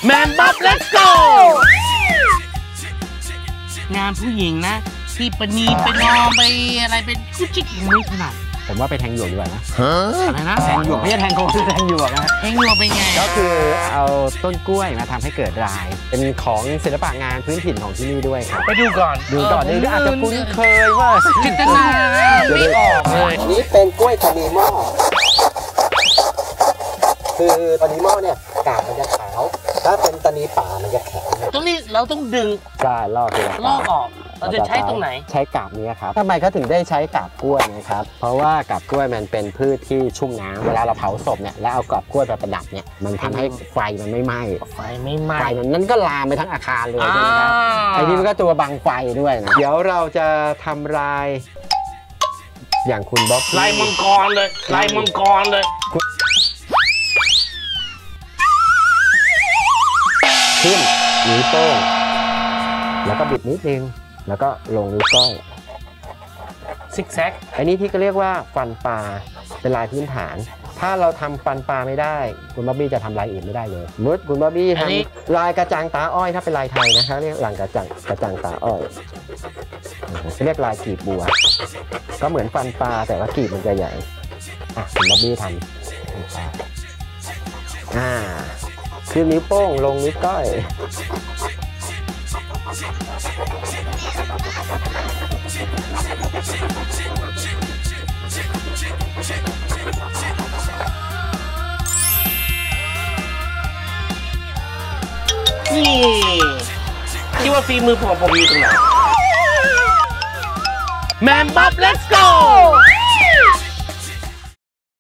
แมนบ๊อบ let's go งานผู้หญิงนะที่ปณีไปนอนไปอะไรเป็นกุ๊กจิ๊กไม่ถนัดผมว่าไปแทงหยวกดีกว่านะอะไรนะแทงหยวกไม่ใช่แทงโคนแทงหยวกนะแทงหยวกเป็นไงก็คือเอาต้นกล้วยมาทำให้เกิดลายเป็นของศิลปะงานพื้นถิ่นของที่นี่ด้วยครับไปดูก่อนดูก่อนนี่อาจจะคุ้นเคยว่าจิตนาไม่ออกเลยอันนี้เป็นกล้วยตานีหม้อคือตานีหม้อเนี่ยกาบมันจะขาวถ้าเป็นตานีป่ามันจะแข็งตรงนี้เราต้องดึงใช่ลอกออกเราจะใช้ตรงไหนใช้กาบนี้ครับทำไมเขาถึงได้ใช้กาบกล้วยนะครับเพราะว่ากาบกล้วยมันเป็นพืชที่ชุ่มน้ำเวลาเราเผาศพเนี่ยแล้วเอากาบกล้วยไปประดับเนี่ยมันทำให้ไฟมันไม่ไหม้ไฟมันนั้นก็ลามไปทั้งอาคารเลยใช่ไหมครับไอ้นี่มันก็ตัวบังไฟด้วยนะเดี๋ยวเราจะทำลายอย่างคุณบ๊อบลายมังกรเลยลายมังกรเลยขึ้นนิ้วโป้งแล้วก็บิดนิดนึงแล้วก็ลงนิ้วก้อยซิกแซกอันนี้ที่เขาเรียกว่าฟันปลาเป็นลายพื้นฐานถ้าเราทำฟันปลาไม่ได้คุณบ๊อบบี้จะทำลายอื่นไม่ได้เลยมุดคุณบ๊อบบี้ทำลายกระจังตาอ้อยถ้าเป็นลายไทยนะคะเรียกลายกระจังตาอ้อยเรียกลายกีบบัวก็เหมือนฟันปลาแต่ว่ากีบมันจะใหญ่คุณบ๊อบบี้ทำคือนิ้วโป้งลงนิ้วก้อยนี่คิดว่าฝีมือผมอยู่ตรงไหนแมนบ๊อบ let's go